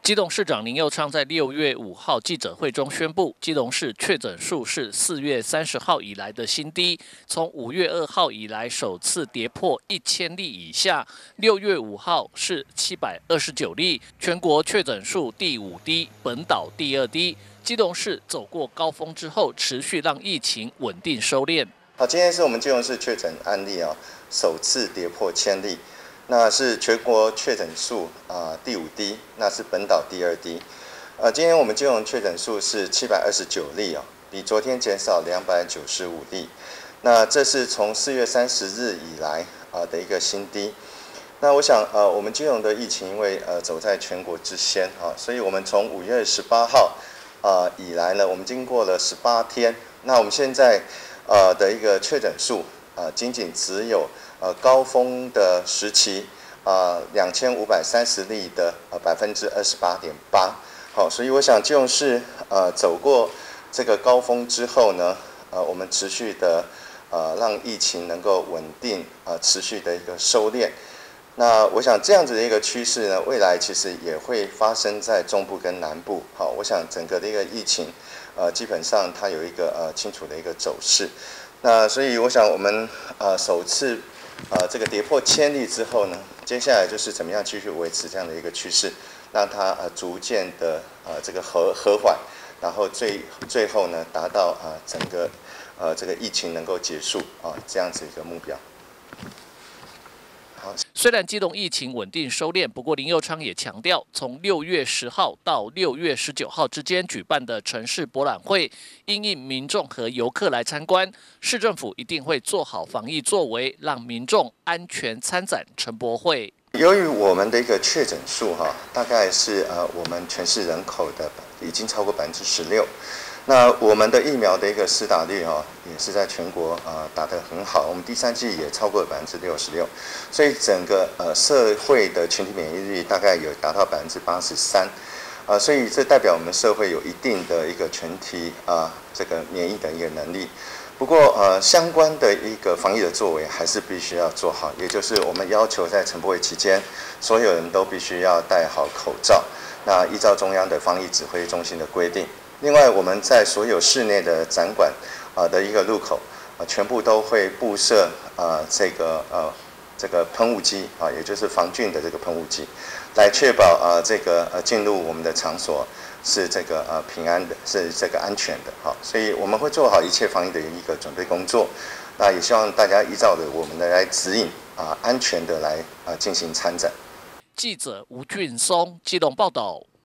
基隆市长林右昌在6月5号记者会中宣布，基隆市确诊数是4月30号以来的新低，从5月2号以来首次跌破1000例以下。6月5号是729例，全国确诊数第5低，本岛第2低。基隆市走过高峰之后，持续让疫情稳定收敛。 好，今天是我们基隆市确诊案例首次跌破1000例。那是全国确诊数第5低，那是本岛第2低。今天我们基隆确诊数是729例比昨天减少295例。那这是从4月30日以来的一个新低。那我想我们基隆的疫情因为走在全国之先所以我们从5月18号以来呢，我们经过了18天。那我们现在的一个确诊数仅仅只有高峰的时期2530例的28.8%。好，所以我想基隆市走过这个高峰之后呢，我们持续的让疫情能够稳定持续的一个收敛。那我想这样子的一个趋势呢，未来其实也会发生在中部跟南部。好，我想整个的一个疫情基本上它有一个清楚的一个走势。那所以我想我们首次这个跌破1000例之后呢，接下来就是怎么样继续维持这样的一个趋势，让它逐渐的这个和缓，然后最后呢达到整个这个疫情能够结束这样子一个目标。 虽然基隆疫情稳定收敛，不过林右昌也强调，从6月10号到6月19号之间举办的城市博览会，因应民众和游客来参观，市政府一定会做好防疫作为，让民众安全参展城博会。 由于我们的一个确诊数大概是我们全市人口的已经超过16%。那我们的疫苗的一个施打率也是在全国打得很好，我们第3剂也超过66%，所以整个社会的群体免疫力大概有达到83%，所以这代表我们社会有一定的一个群体这个免疫的一个能力。不过相关的一个防疫的作为还是必须要做好，也就是我们要求在城博会期间，所有人都必须要戴好口罩，那依照中央的防疫指挥中心的规定。另外，我们在所有室内的展馆的一个入口全部都会布设这个喷雾机也就是防菌的这个喷雾机，来确保这个进入我们的场所是这个平安的，是这个安全的。好，所以我们会做好一切防疫的一个准备工作。那也希望大家依照着我们的来指引安全的来进行参展。 记者吴俊松基隆报道。